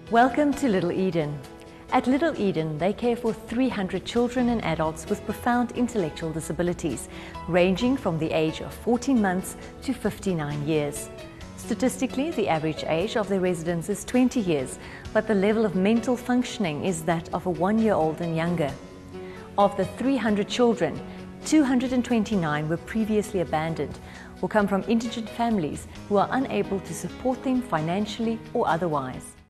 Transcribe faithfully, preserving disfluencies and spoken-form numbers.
Welcome to Little Eden. At Little Eden, they care for three hundred children and adults with profound intellectual disabilities, ranging from the age of fourteen months to fifty-nine years. Statistically, the average age of their residents is twenty years, but the level of mental functioning is that of a one-year-old and younger. Of the three hundred children, two hundred twenty-nine were previously abandoned or come from indigent families who are unable to support them financially or otherwise.